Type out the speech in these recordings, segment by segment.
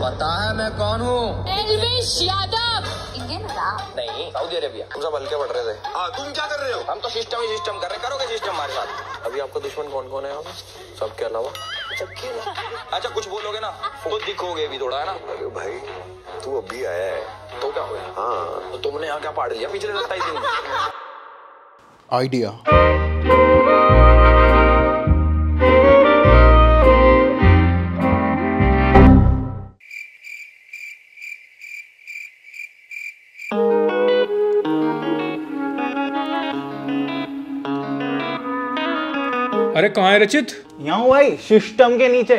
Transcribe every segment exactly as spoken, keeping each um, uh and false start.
पता है मैं कौन हूँ? एल्विश यादव। इंडियन नहीं, सऊदी अरेबिया। तुम सब हल्के पढ़ रहे थे। हाँ, तुम क्या कर रहे हो? हम तो सिस्टम ही सिस्टम कर रहे, करोगे सिस्टम हमारे साथ। अभी आपका दुश्मन कौन कौन है? सबके अलावा? सबके अलावा? अच्छा कुछ बोलोगे ना तो दिखोगे भी थोड़ा, है ना? अरे भाई तू अभी आया है तो क्या हुआ? हाँ तो तुमने यहाँ क्या पाड़ लिया पिछले सत्ताईस दिन? आइडिया। अरे कहाँ है रचित? यहाँ हूँ भाई, सिस्टम के नीचे।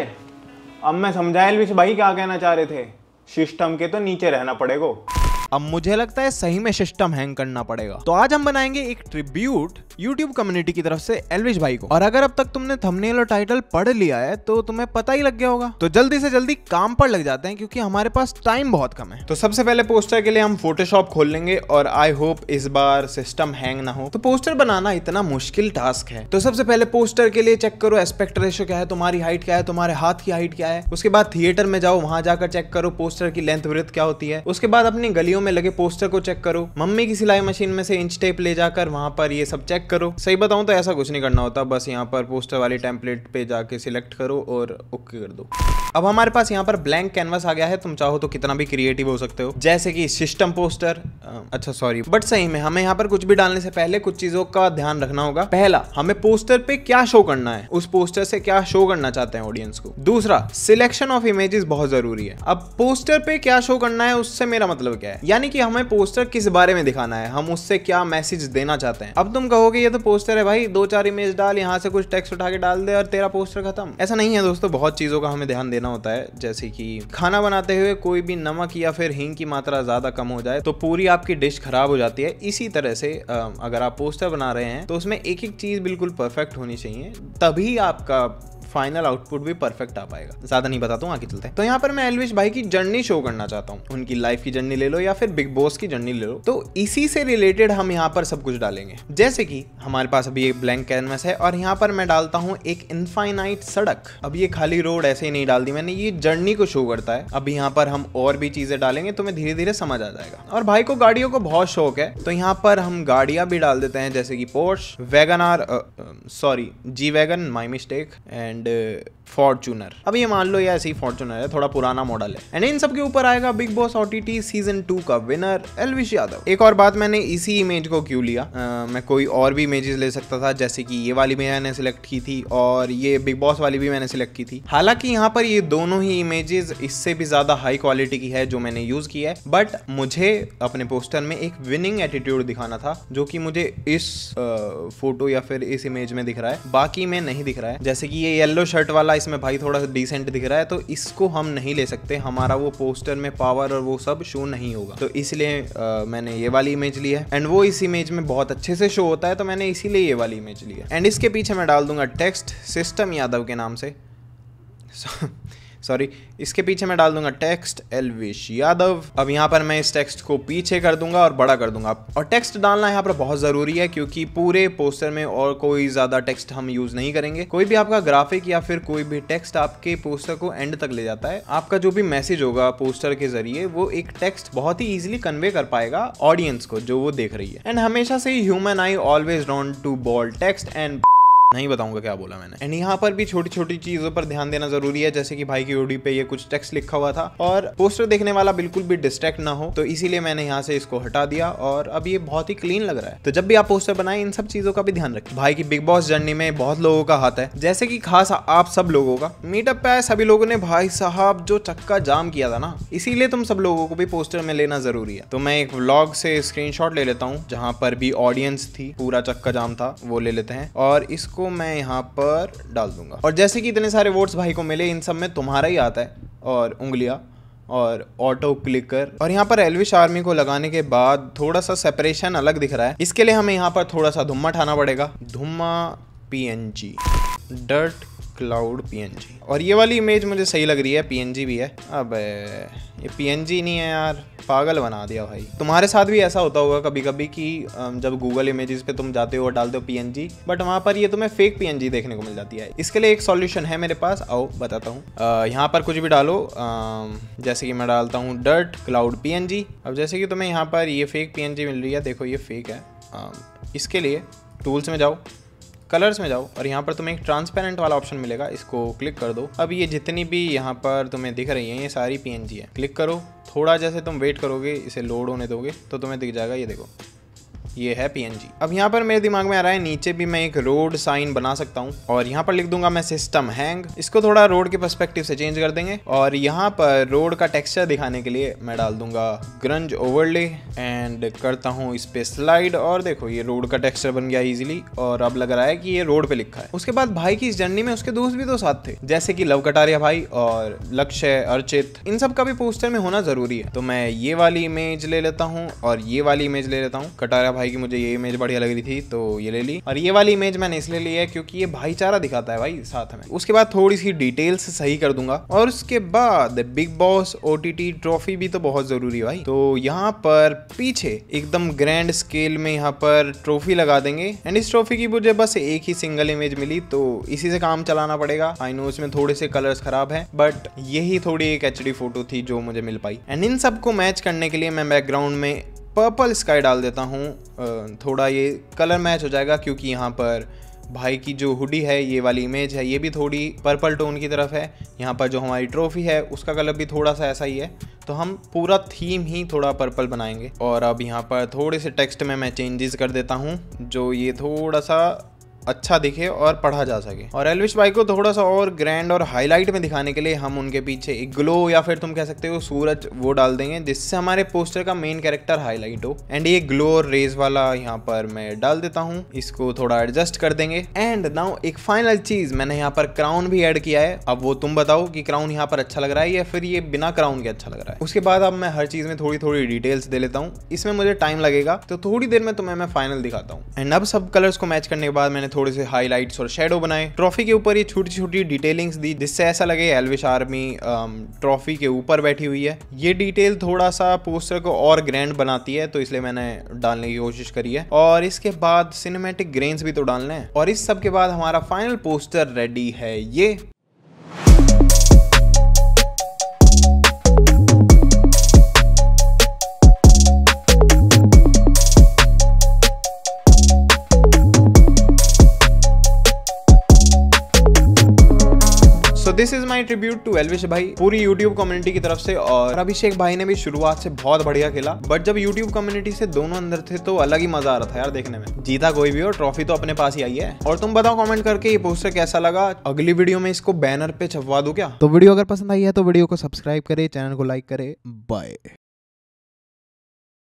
अब मैं समझा एल्विश भाई क्या कहना चाह रहे थे। सिस्टम के तो नीचे रहना पड़ेगा। अब मुझे लगता है सही में सिस्टम हैंग करना पड़ेगा। तो आज हम बनाएंगे एक ट्रिब्यूट यूट्यूब कम्युनिटी की तरफ से एल्विश भाई को। और अगर अब तक तुमने थंबनेल और टाइटल पढ़ लिया है तो तुम्हें पता ही लग गया होगा। तो जल्दी से जल्दी काम पर लग जाते हैं क्योंकि हमारे पास टाइम बहुत कम है। तो सबसे पहले पोस्टर के लिए हम फोटोशॉप खोल लेंगे और आई होप इस बार सिस्टम हैंग ना हो। तो पोस्टर बनाना इतना मुश्किल टास्क है। तो सबसे पहले पोस्टर के लिए चेक करो एस्पेक्ट रेशियो क्या है, तुम्हारी हाइट क्या है, तुम्हारे हाथ की हाइट क्या है। उसके बाद थिएटर में जाओ, वहां जाकर चेक करो पोस्टर की लेंथ विड्थ क्या होती है। उसके बाद अपनी गलियों में लगे पोस्टर को चेक करो। मम्मी की सिलाई मशीन में से इंच टेप ले जाकर वहां पर ये सब चेक करो। सही बताऊं तो ऐसा कुछ नहीं करना होता, बस यहाँ पर पोस्टर वाली टेम्पलेट पे जाके सिलेक्ट करो और ओके कर दो। अब हमारे पास यहाँ पर ब्लैंक कैनवस आ गया है। तुम चाहो तो कितना भी क्रिएटिव हो सकते हो, जैसे कि सिस्टम पोस्टर। अच्छा सॉरी, बट सही में हमें यहाँ पर कुछ भी डालने से पहले कुछ चीजों का ध्यान रखना होगा। पहला, हमें पोस्टर पे क्या शो करना है, उस पोस्टर से क्या शो करना चाहते हैं ऑडियंस को। दूसरा, सिलेक्शन ऑफ इमेजेस बहुत जरूरी है। अब पोस्टर पे क्या शो करना है उससे मेरा मतलब क्या है, यानी कि हमें पोस्टर किस बारे में दिखाना है, हम उससे क्या मैसेज देना चाहते हैं। अब तुम कहोगे ये तो पोस्टर है भाई, दो चार इमेज डाल, यहाँ से कुछ टेक्स्ट उठा के डाल दे और तेरा पोस्टर खत्म। ऐसा नहीं है दोस्तों, बहुत चीजों का हमें ध्यान देना होता है। जैसे कि खाना बनाते हुए कोई भी नमक या फिर हींग की मात्रा ज्यादा कम हो जाए तो पूरी आपकी डिश खराब हो जाती है। इसी तरह से अगर आप पोस्टर बना रहे हैं तो उसमें एक एक चीज बिल्कुल परफेक्ट होनी चाहिए, तभी आपका फाइनल आउटपुट भी परफेक्ट आ पाएगा। ज्यादा नहीं बताता हूँ, आगे चलते हैं। तो यहाँ पर मैं एल्विश भाई की जर्नी शो करना चाहता हूँ। उनकी लाइफ की जर्नी ले लो या फिर बिग बॉस की जर्नी ले लो, तो इसी से रिलेटेड हम यहाँ पर सब कुछ डालेंगे। जैसे कि हमारे पास अभी एक ब्लैंक कैनवस है और यहाँ पर मैं डालता हूँ एक इनफाइनाइट सड़क। अब ये खाली रोड ऐसे ही नहीं डाल दी मैंने, ये जर्नी को शो करता है। अब यहाँ पर हम और भी चीजें डालेंगे, तुम्हें धीरे धीरे समझ आ जाएगा। और भाई को गाड़ियों को बहुत शौक है, तो यहाँ पर हम गाड़ियां भी डाल देते हैं, जैसे कि पोर्श, वैगनआर, सॉरी जी wagon, my mistake, and Fortuner. अब ये मान लो ये ऐसी फॉर्च्यूनर है, थोड़ा पुराना मॉडल है। एंड इन सब के ऊपर आएगा Bigg Boss OTT season two का विनर एल्विश यादव। एक और बात, मैंने इसी इमेज को क्यों लिया, आ, मैं कोई और भी इमेजेस ले सकता था, जैसे कि ये वाली भी मैंने सिलेक्ट की थी और ये बिग बॉस वाली भी मैंने सिलेक्ट की थी। हालांकि यहाँ पर ये दोनों ही इमेजेस इससे भी ज्यादा हाई क्वालिटी की है जो मैंने यूज की है, बट मुझे अपने पोस्टर में एक विनिंग एटीट्यूड दिखाना था, जो कि मुझे इस आ, फोटो या फिर इस इमेज में दिख रहा है, बाकी में नहीं दिख रहा है। जैसे कि ये येलो शर्ट वाला इसमें भाई थोड़ा डिसेंट दिख रहा है, तो इसको हम नहीं ले सकते, हमारा वो पोस्टर में पावर और वो सब शो नहीं होगा। तो इसलिए आ, मैंने ये वाली इमेज ली है। एंड वो इस इमेज में बहुत अच्छे से शो होता है, तो मैंने इसीलिए ये वाली इमेज ली है। एंड इसके पीछे मैं डाल दूंगा टेक्स्ट सिस्टम यादव के नाम से, सॉरी इसके पीछे मैं डाल दूंगा टेक्स्ट एल्विश यादव। अब यहाँ पर मैं इस टेक्स्ट को पीछे कर दूंगा और बड़ा कर दूंगा। और टेक्स्ट डालना यहाँ पर बहुत जरूरी है क्योंकि पूरे पोस्टर में और कोई ज्यादा टेक्स्ट हम यूज नहीं करेंगे। कोई भी आपका ग्राफिक या फिर कोई भी टेक्स्ट आपके पोस्टर को एंड तक ले जाता है। आपका जो भी मैसेज होगा पोस्टर के जरिए वो एक टेक्स्ट बहुत ही इजिली कन्वे कर पाएगा ऑडियंस को जो वो देख रही है। एंड हमेशा से ही human I always drawn to bold text and नहीं बताऊंगा क्या बोला मैंने। एंड यहाँ पर भी छोटी छोटी चीजों पर ध्यान देना जरूरी है, जैसे कि भाई की ओडी पे ये कुछ टेक्स्ट लिखा हुआ था और पोस्टर देखने वाला बिल्कुल भी डिस्ट्रैक्ट ना हो, तो इसीलिए मैंने यहाँ से इसको हटा दिया और अब ये बहुत ही क्लीन लग रहा है। तो जब भी आप पोस्टर बनाए इन सब चीजों का भी ध्यान रखें। भाई की बिग बॉस जर्नी में बहुत लोगों का हाथ है, जैसे कि खास आप सब लोगों का। मीटअप पे सभी लोगों ने भाई साहब जो चक्का जाम किया था ना, इसीलिए तुम सब लोगों को भी पोस्टर में लेना जरूरी है। तो मैं एक व्लॉग से स्क्रीनशॉट ले लेता हूँ जहाँ पर भी ऑडियंस थी, पूरा चक्का जाम था, वो ले लेते हैं और इसको मैं यहाँ पर डाल दूंगा। और जैसे कि इतने सारे वोट्स भाई को मिले, इन सब में तुम्हारा ही आता है और उंगलियां और ऑटो क्लिकर। और यहाँ पर एल्विश आर्मी को लगाने के बाद थोड़ा सा सेपरेशन अलग दिख रहा है। इसके लिए हमें यहाँ पर थोड़ा सा धुम्मा ठाना पड़ेगा, धुम्मा पीएनजी, डर्ट क्लाउड पीएनजी। और ये वाली इमेज मुझे सही लग रही है, पीएनजी भी है। अब ये पीएनजी नहीं है यार, पागल बना दिया भाई। तुम्हारे साथ भी ऐसा होता होगा कभी कभी कि जब गूगल इमेजेस पे तुम जाते हो और डालते हो पीएनजी, बट वहाँ पर ये तुम्हें फेक पीएनजी देखने को मिल जाती है। इसके लिए एक सॉल्यूशन है मेरे पास, आओ बताता हूँ। यहाँ पर कुछ भी डालो, आ, जैसे कि मैं डालता हूँ डर्ट क्लाउड पीएनजी। अब जैसे कि तुम्हें यहाँ पर ये फेक पीएनजी मिल रही है, देखो ये फेक है। आ, इसके लिए टूल्स में जाओ, कलर्स में जाओ और यहाँ पर तुम्हें एक ट्रांसपेरेंट वाला ऑप्शन मिलेगा, इसको क्लिक कर दो। अब ये जितनी भी यहाँ पर तुम्हें दिख रही हैं ये सारी पीएनजी है। क्लिक करो, थोड़ा जैसे तुम वेट करोगे, इसे लोड होने दोगे तो तुम्हें दिख जाएगा, ये देखो ये है पीएनजी। अब यहाँ पर मेरे दिमाग में आ रहा है नीचे भी मैं एक रोड साइन बना सकता हूँ और यहाँ पर लिख दूंगा मैं सिस्टम हैंग। इसको थोड़ा रोड के पर्सपेक्टिव से चेंज कर देंगे और यहाँ पर रोड का टेक्सचर दिखाने के लिए मैं डाल दूंगा ग्रंज ओवरले एंड करता हूँ इस पे स्लाइड और देखो ये रोड का टेक्सचर बन गया इजीली और अब लग रहा है कि ये रोड पे लिखा है। उसके बाद भाई की इस जर्नी में उसके दोस्त भी तो साथ थे, जैसे कि लव कटारिया भाई और लक्ष्य, अर्चित, इन सब का भी पोस्टर में होना जरूरी है। तो मैं ये वाली इमेज ले लेता हूँ और ये वाली इमेज ले लेता हूँ। कटारिया भाई की मुझे ये इमेज बढ़िया लग रही थी तो ये ले ली और ये वाली इमेज मैंने इसलिए ली है क्योंकि ये भाईचारा दिखाता है भाई साथ में। उसके बाद थोड़ी सी डिटेल्स सही कर दूंगा और उसके बाद बिग बॉस ओटीटी ट्रॉफी भी तो बहुत जरूरी है भाई। तो यहाँ पर पीछे एकदम ग्रैंड स्केल में यहाँ पर ट्रॉफी लगा देंगे एंड इस ट्रॉफी की मुझे बस एक ही सिंगल इमेज मिली तो इसी से काम चलाना पड़ेगा। आई नो इसमें थोड़े से कलर्स खराब हैं बट यही थोड़ी एक एचडी फोटो थी जो मुझे मिल पाई एंड इन सबको मैच करने के लिए मैं बैकग्राउंड में पर्पल स्काई डाल देता हूँ। थोड़ा ये कलर मैच हो जाएगा क्योंकि यहाँ पर भाई की जो हुडी है, ये वाली इमेज है, ये भी थोड़ी पर्पल टोन की तरफ है। यहाँ पर जो हमारी ट्रॉफी है उसका कलर भी थोड़ा सा ऐसा ही है तो हम पूरा थीम ही थोड़ा पर्पल बनाएंगे। और अब यहाँ पर थोड़े से टेक्स्ट में मैं चेंजेस कर देता हूँ जो ये थोड़ा सा अच्छा दिखे और पढ़ा जा सके। और एल्विश भाई को थोड़ा सा और ग्रैंड और हाईलाइट में दिखाने के लिए हम उनके पीछे एक ग्लो या फिर तुम कह सकते हो सूरज वो डाल देंगे जिससे हमारे पोस्टर का मेन कैरेक्टर हाईलाइट हो। एंड ये ग्लो और रेज वाला यहाँ पर मैं डाल देता हूँ, इसको थोड़ा एडजस्ट कर देंगे। एंड नाउ एक फाइनल चीज, मैंने यहाँ पर क्राउन भी ऐड किया है। अब वो तुम बताओ कि क्राउन यहाँ पर अच्छा लग रहा है या फिर ये बिना क्राउन के अच्छा लग रहा है। उसके बाद अब मैं हर चीज में थोड़ी थोड़ी डिटेल्स दे लेता हूँ, इसमें मुझे टाइम लगेगा तो थोड़ी देर में तुम्हें मैं फाइनल दिखाता हूँ। एंड अब सब कलर्स को मैच करने के बाद मैंने थोड़े से हाईलाइट्स और शैडो बनाए। ट्रॉफी के ऊपर ये छोटी छोटी डिटेलिंग्स दी जिससे ऐसा लगे एल्विश आर्मी ट्रॉफी के ऊपर बैठी हुई है। ये डिटेल थोड़ा सा पोस्टर को और ग्रैंड बनाती है तो इसलिए मैंने डालने की कोशिश करी है। और इसके बाद सिनेमैटिक ग्रेन्स भी तो डालने हैं और इस सब के बाद हमारा फाइनल पोस्टर रेडी है। ये so this is my tribute to Elvish भाई पूरी यूट्यूब कम्युनिटी की तरफ से। और अभिषेक भाई ने भी शुरुआत से बहुत बढ़िया खेला बट जब यूट्यूब कम्युनिटी से दोनों अंदर थे तो अलग ही मजा आ रहा था यार देखने में। जीता कोई भी हो, ट्रॉफी तो अपने पास ही आई है। और तुम बताओ कमेंट करके ये पोस्टर कैसा लगा, अगली वीडियो में इसको बैनर पे छपवा दूं क्या? तो वीडियो अगर पसंद आई है तो वीडियो को सब्सक्राइब करे, चैनल को लाइक करे। बाय।